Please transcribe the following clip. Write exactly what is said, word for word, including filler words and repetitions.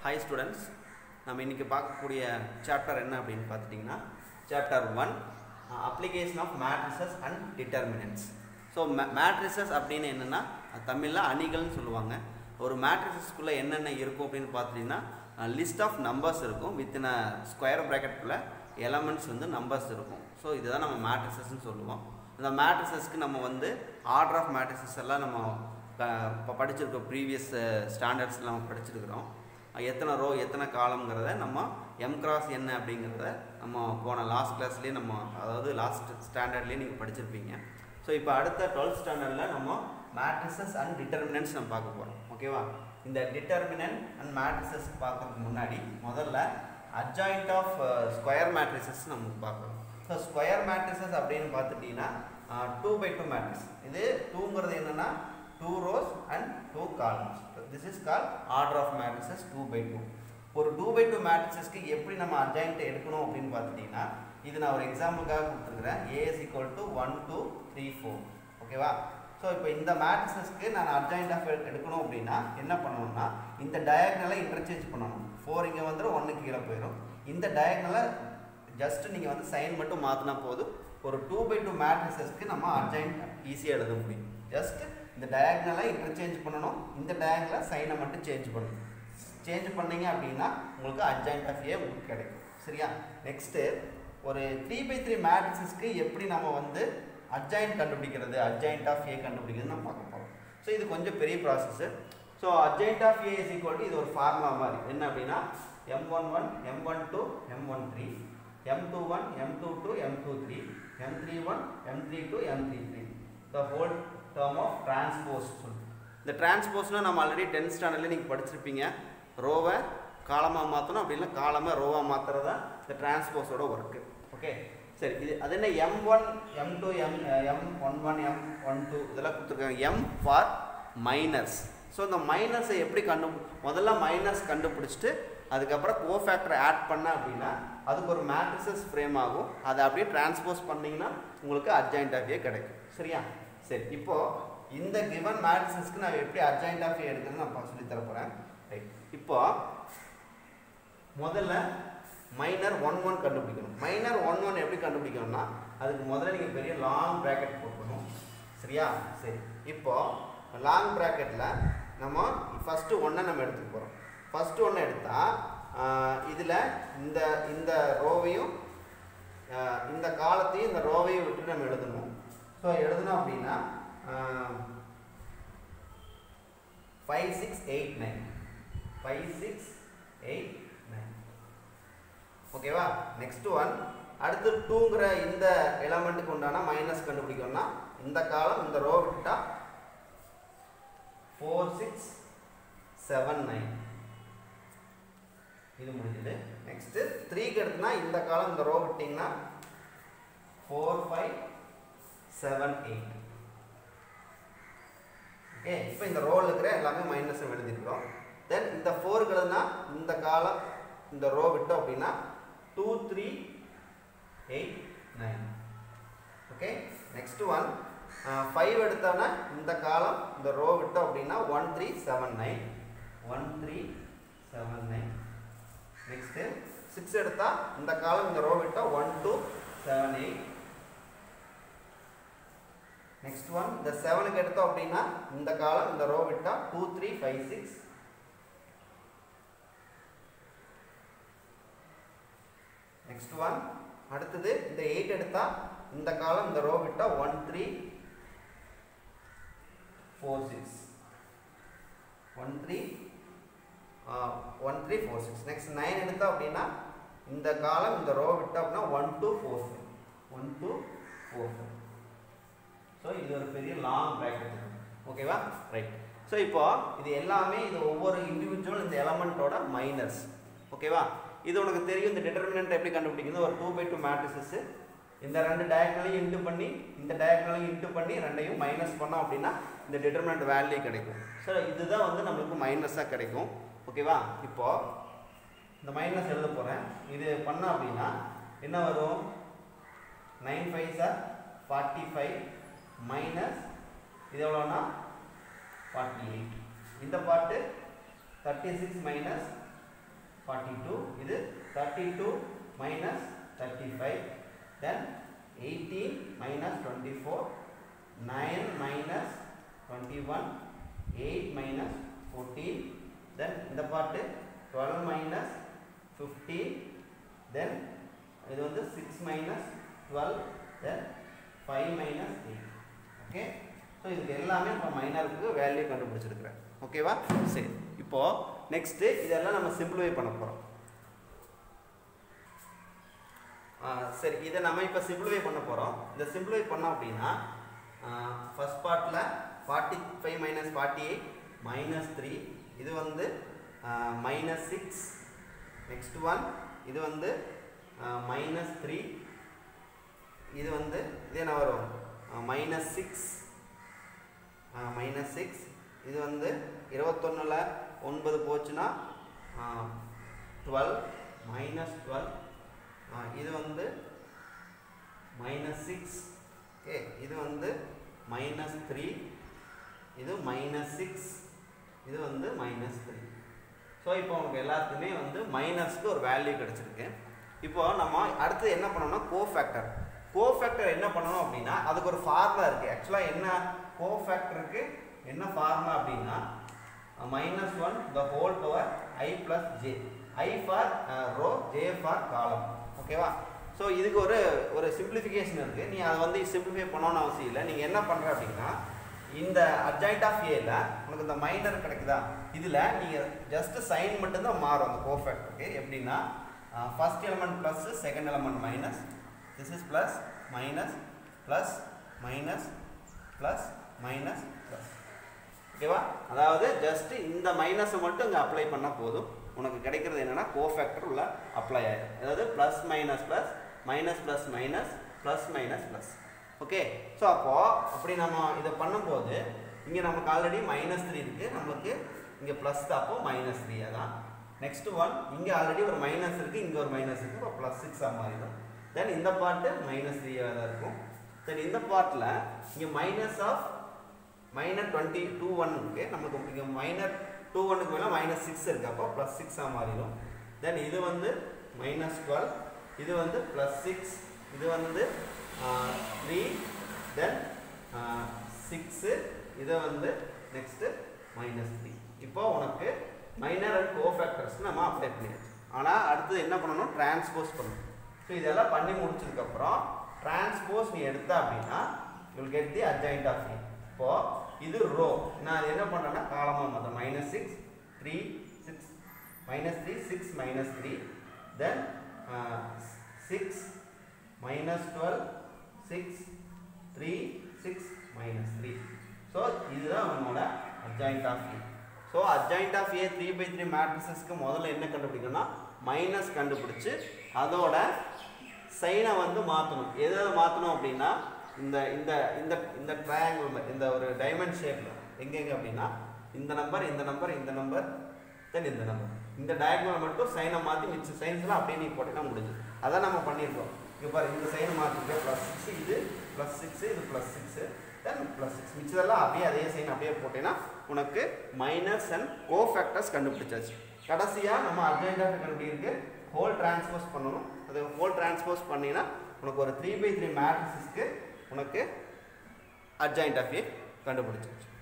Hi students, நம்ம இன்னைக்கு பார்க்கக்கூடிய chapter என்ன அப்படினு பார்த்துட்டீங்கன்னா chapter one uh, application of matrices and determinants. So matrices அப்படினா என்னன்னா தமிழ்ல அணிகள்னு சொல்லுவாங்க. ஒரு matricesக்குள்ள என்னென்ன இருக்கும் அப்படினு பார்த்துட்டீங்கன்னா list of numbers இருக்கும் within a square bracket குள்ள elements வந்து numbers இருக்கும். So இதுதான் நம்ம matrices னு சொல்லுவோம். இந்த matricesக்கு நம்ம வந்து order of matrices எல்லாம் நம்ம இப்போ படிச்சிருக்கோம் ப்ரீவியஸ் ஸ்டாண்டர்ட்ஸில் நம்ம படிச்சிருக்கிறோம் எத்தனை ரோ எத்தனை காலம்ங்கிறத நம்ம எம் கிராஸ் என்ன அப்படிங்கிறத நம்ம போன லாஸ்ட் கிளாஸ்லேயே நம்ம அதாவது லாஸ்ட் ஸ்டாண்டர்ட்லேயே நீங்கள் படிச்சிருப்பீங்க. ஸோ இப்போ அடுத்த டுவெல்த் ஸ்டாண்டர்டில் நம்ம மேட்ரிசஸ் அண்ட் டிட்டர்மினன்ட்ஸ் நம்ம பார்க்க போகிறோம். ஓகேவா? இந்த டிட்டர்மினன்ட் அண்ட் மேட்ரிசஸ் பார்க்கறதுக்கு முன்னாடி முதல்ல அட்ஜாயிண்ட் ஆஃப் ஸ்கொயர் மேட்ரிசஸ் நம்ம பார்க்கணும். ஸோ ஸ்கொயர் மேட்ரிசஸ் அப்படின்னு பார்த்துட்டிங்கன்னா டூ பை டூ மேட்ரிக்ஸ். இது டூங்கிறது என்னென்னா two rows and two columns. This is called order of matrices two by two. ஒரு two by two matrices க்கு எப்படி நம்ம adjoint எடுக்கணும் அப்படினு பார்த்துட்டீங்கன்னா இது நான் ஒரு எக்ஸாம்பிளுக்காக கொடுத்திருக்கேன். A is equal to one two three four. ஓகேவா? சோ இப்போ இந்த matrices க்கு நான் adjoint of எடுக்கணும் அப்படினா என்ன பண்ணனும்னா இந்த diagonal-ஐ இன்டர்சேஞ்ச் பண்ணனும். four இங்க வந்து one கீழ போயிடும். இந்த diagonal-ஐ ஜஸ்ட் நீங்க வந்து சைன் மட்டும் மாத்துனா போதும். ஒரு two by two matrices க்கு நம்ம adjoint ஈஸியா எழுத முடியும். ஜஸ்ட் இந்த டயகனலை இன்டர்சேஞ்ச் பண்ணனும். இந்த டயகனலை சைனை மட்டும் சேஞ்ச் பண்ணனும். சேஞ்ச் பண்ணீங்க அப்படினா உங்களுக்கு அட்ஜாயிண்ட் ஆஃப் A உங்களுக்கு கிடைக்கும். சரியா? நெக்ஸ்ட் ஒரு three by three மேட்ரிக்ஸ்க்கு எப்படி நம்ம வந்து அட்ஜாயிண்ட் கண்டுபிடிக்கிறது, அட்ஜாயிண்ட் ஆஃப் A கண்டுபிடிக்கிறது நம்ம பார்க்க போறோம். சோ இது கொஞ்சம் பெரிய process. So adjoint of A இது ஒரு ஃபார்முலா மாதிரி. என்ன அப்படினா M eleven M twelve M thirteen M twenty-one M twenty-two M twenty-three M thirty-one M thirty-two M thirty-three the whole term of transpose. இந்த டிரான்ஸ்போஸ்னா நம்ம ஆல்ரெடி tenth ஸ்டாண்டர்ட்ல நீங்க படிச்சிருப்பீங்க. ரோவை காலமா மாத்தணும் அப்படி இல்ல காலமா ரோவா மாத்துறதா இந்த டிரான்ஸ்போஸோட வர்க். ஓகே? சரி, இது அது என்ன M one M two M M eleven M twelve இதெல்லாம் கொடுத்திருக்காங்க. M for minors. சோ இந்த மைனஸை எப்படி கண்டு முதல்ல மைனஸ் கண்டுபிடிச்சிட்டு அதுக்கு அப்புறம் கோஃபேக்டர் ஆட் பண்ண அப்படினா அதுக்கு ஒரு மேட்ரிசஸ் ஃப்ரேம் ஆகும். அதை அப்படியே டிரான்ஸ்போஸ் பண்ணீங்கன்னா உங்களுக்கு அட்ஜாயிண்ட் ஆஃப் A கிடைக்கும். சரியா? சரி, இப்போ இந்த given matrixக்கு நான் எப்படி adjoint of A எடுக்கிறதுன்னு நான் சொல்லி தர போறேன். ரைட். இப்போ முதல்ல மைனர் one one கண்டுபிடிக்கணும். மைனர் one one எப்படி கண்டுபிடிக்கணும்னா அதுக்கு முதல்ல நீங்க பெரிய லாங் பிராக்கெட் போடணும். சரியா? சரி. இப்போ லாங் பிராக்கெட்ல நம்ம ஃபர்ஸ்ட் one நம்ம எடுத்துக்க போறோம். ஃபர்ஸ்ட் one எடுத்தா இதுல இந்த இந்த ரோவையும் இந்த காலத்தையும் இந்த ரோவையும் விட்டு நம்ம எழுதணும். So எழுதணும் அப்படினா five six eight nine five six eight nine. ஓகேவா? நெக்ஸ்ட் ஒன் அடுத்து டூங்கற இந்த எலிமெண்ட்க்கு உண்டான மைனஸ் கண்டுபிடிக்கணும்னா இந்த காலம் இந்த ரோ விட்டா four six seven nine இது முடிஞ்சது. நெக்ஸ்ட் three க்கு எடுத்தனா இந்த காலம் இந்த ரோ விட்டீங்கன்னா four five seven eight. Okay? இப்போ இந்த ரோல இருக்கிற எல்லாமே மைனஸ் எழுதிக்கிறோம். தென் இந்த four க்குனா இந்த காலம் இந்த ரோ விட்டோம் அப்படினா two three eight nine. Okay? Next one five எடுத்தோம்னா இந்த காலம் இந்த ரோ விட்டோம் அப்படினா one three seven nine one three seven nine. Next six எடுத்தா இந்த காலம் இந்த ரோ விட்டா one two seven eight. Next one the seven க்கு எடுத்தோம் அப்படினா இந்த காலம் இந்த ரோ விட்டா two three five six. Next one அடுத்து இந்த eight எடுத்தா இந்த காலம் இந்த ரோ விட்டா one three four six one three uh, one three four six. Next nine எடுத்தா அப்படினா இந்த காலம் இந்த ரோ விட்டா அப்படினா one two four five one two four five. So இது ஒரு பெரிய லாங் பிராக்கெட். ஓகேவா? ரைட். சோ இப்போ இது எல்லாமே இது ஒவ்வொரு இன்டிவிஜுவல் இந்த எலிமெண்டோட மைனஸ். ஓகேவா? இது உங்களுக்கு தெரியும். இந்த டிட்டர்மினன்ட் எப்படி கண்டுபிடிக்கிறது? ஒரு two by two மேட்ரிசஸ் இந்த ரெண்டு டயகனலையும் இன்டு பண்ணி இந்த டயகனலையும் இன்டு பண்ணி ரெண்டையும் மைனஸ் பண்ணோம் அப்படினா இந்த டிட்டர்மினன்ட் வேல்யூ கிடைக்கும். சோ இதுதான் வந்து நமக்கு மைனஸா கிடைக்கும். ஓகேவா? இப்போ இந்த மைனஸ் எழுத போறேன். இது பண்ண அப்படினா என்ன வரும்? nine fives are forty-five minus இது எவ்வளவுனா forty-eight. இந்த பார்ட் thirty-six minus forty-two. இது thirty-two minus thirty-five. Then eighteen minus twenty-four. nine minus twenty-one. eight minus fourteen. Then இந்த part twelve minus fifteen. Then இது வந்து six minus twelve. Then five minus eight. Okay. So இதுக்கு எல்லாமே நம்ம மைனருக்கு value கண்டுபிடிச்சிருக்கிறேன். ஓகேவா? சரி. இப்போ நெக்ஸ்ட் இதெல்லாம் நம்ம சிம்பிளிஃபை பண்ண போறோம். சரி, இதை நம்ம இப்போ சிம்பிளிஃபை பண்ண போறோம். இதை சிம்பிளிஃபை பண்ணோம் அப்படின்னா ஃபர்ஸ்ட் பார்ட்ல forty-five minus forty-eight minus three. இது வந்து minus six. நெக்ஸ்ட் ஒன் இது வந்து minus three. இது வந்து இது என்ன வரும்? minus six. minus six. இது வந்து இருபத்தொன்னுல ஒன்பது போச்சுன்னா twelve minus twelve. இது வந்து minus six. ஓகே, இது வந்து minus three. இது minus six. இது வந்து minus three. ஸோ இப்போ உங்களுக்கு எல்லாத்துக்குமே வந்து மைனஸ்க்கு ஒரு வேல்யூ கிடைச்சிருக்கு. இப்போ நம்ம அடுத்து என்ன பண்ணணும்னா கோஃபேக்டர். கோஃபேக்டர் என்ன பண்ணணும் அப்படின்னா அதுக்கு ஒரு ஃபார்முலா இருக்குது. ஆக்சுவலாக என்ன கோஃபேக்டருக்கு என்ன ஃபார்முலா அப்படின்னா minus one the whole power I plus J. I for row, J for column. ஓகேவா? ஸோ இதுக்கு ஒரு ஒரு சிம்பிளிஃபிகேஷன் இருக்குது. நீ அதை வந்து சிம்பிளிஃபை பண்ணணும்னு அவசியம் இல்லை. நீங்கள் என்ன பண்ணுற அப்படின்னா இந்த அட்ஜாயிண்ட் ஆஃப் ஏல உனக்கு இந்த மைனர் கிடைக்குதா, இதில் நீங்கள் ஜஸ்ட் சைன் மட்டும்தான் மாறும் அந்த கோஃபேக்டருக்கு. எப்படின்னா first element plus, second element minus. This is plus minus plus minus plus minus plus. ஓகேவா? அதாவது ஜஸ்ட் இந்த மைனஸை மட்டும் இங்கே அப்ளை பண்ணால் போதும். உனக்கு கிடைக்கிறது என்னென்னா கோஃபேக்டர் உள்ள அப்ளை ஆகிடும். அதாவது plus minus plus minus plus minus plus minus plus. Okay, so அப்போது அப்படி நம்ம இதை பண்ணும்போது இங்கே நமக்கு ஆல்ரெடி மைனஸ் த்ரீ இருக்குது, நம்மளுக்கு இங்கே ப்ளஸ் தான், அப்போ மைனஸ் த்ரீ தான். நெக்ஸ்ட் ஒன் இங்கே ஆல்ரெடி ஒரு மைனஸ் இருக்குது, இங்கே ஒரு மைனஸ் இருக்குது, இப்போ ப்ளஸ் சிக்ஸாக மாறிடும். தென் இந்த பார்ட்டு மைனஸ் த்ரீயாக தான் இருக்கும். தென் இந்த பார்ட்டில் இங்கே minus of minus twenty two one இருக்குது, நம்மளுக்கு இங்கே மைனஸ் டூ ஒன்னுக்கு மேலே மைனஸ் சிக்ஸ் இருக்குது, அப்போ ப்ளஸ் சிக்ஸாக மாறிடும். தென் இது வந்து மைனஸ் டுவெல், இது வந்து ப்ளஸ் சிக்ஸ், இது வந்து த்ரீ, தென் சிக்ஸு, இதை வந்து நெக்ஸ்ட்டு மைனஸ் த்ரீ. இப்போ உனக்கு மைனர் அண்ட் கோஃபேக்டர்ஸ் நம்ம அப்ளை பண்ணியாச்சு. ஆனால் அடுத்தது என்ன பண்ணணும்? டிரான்ஸ்போஸ் பண்ணணும். ஸோ இதெல்லாம் பண்ணி முடிச்சதுக்கப்புறம் டிரான்ஸ்போஸ் நீ எடுத்த அப்படின்னா you will get the adjoint of A. இப்போது இது ரோ, நான் என்ன பண்ணுறேன்னா காலமாக மாற்றேன். Minus six, three, six, minus three, six, minus three, then six, minus twelve, six, three, six, minus three. So இதுதான் நம்மளோட adjoint of A. So adjoint of A three by three மேட்ரிசஸ்க்கு முதல்ல என்ன கண்டுபிடிக்கணும்னா மைனஸ் கண்டுபிடிச்சி அதோட சைனை வந்து மாற்றணும். எதை மாற்றணும் அப்படின்னா இந்த இந்த இந்த இந்த ட்ரையாங்கிள், இந்த ஒரு டைமண்ட் ஷேப்பில் எங்கெங்க அப்படின்னா இந்த நம்பர், இந்த நம்பர், இந்த நம்பர், தென் இந்த நம்பர், இந்த டயக்னல் மட்டும் சைனை மாற்றி மிச்ச சைன்ஸ்லாம் அப்படியே நீ போட்டீங்கன்னா முடிஞ்சு. அதான் நம்ம பண்ணியிருக்கோம். இப்போ பாரு, இந்த சைனை மாற்றிக்க ப்ளஸ் சிக்ஸ், இது ப்ளஸ் சிக்ஸு, இது plus six, then plus six, மிச்சதெல்லாம் அப்படியே அதே சைன் அப்படியே போட்டேன்னா உனக்கு மைனஸ் அண்ட் கோஃபேக்டர்ஸ் கண்டுபிடிச்சாச்சு. கடைசியாக நம்ம அட்ஜாயிண்ட் ஆஃப் கண்டுபிடிக்கு ஹோல் டிரான்ஸ்போஸ் பண்ணணும். அது ஹோல் டிரான்ஸ்போஸ் பண்ணினா உனக்கு ஒரு த்ரீ பை த்ரீ மேட்ரிக்ஸுக்கு உனக்கு அட்ஜாயிண்ட் ஆஃப் ஏ கண்டுபிடிச்சிருச்சு.